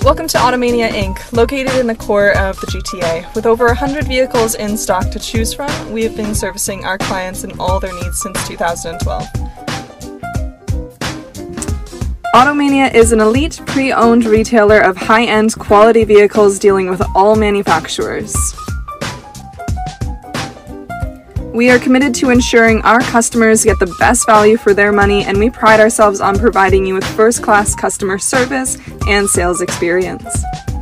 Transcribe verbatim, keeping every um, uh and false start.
Welcome to Automania Incorporated, located in the core of the G T A. With over one hundred vehicles in stock to choose from, we have been servicing our clients in all their needs since two thousand twelve. Automania is an elite pre-owned retailer of high-end quality vehicles dealing with all manufacturers. We are committed to ensuring our customers get the best value for their money, and we pride ourselves on providing you with first-class customer service and sales experience.